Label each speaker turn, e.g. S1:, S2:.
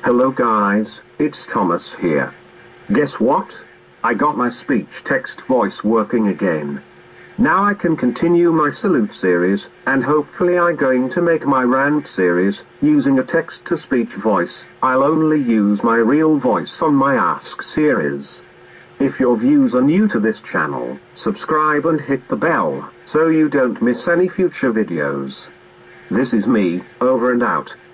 S1: Hello guys, it's Thomas here. Guess what? I got my speech text voice working again. Now I can continue my salute series, and hopefully I'm going to make my rant series, using a text-to-speech voice. I'll only use my real voice on my Ask series. If your views are new to this channel, subscribe and hit the bell, so you don't miss any future videos. This is me, over and out.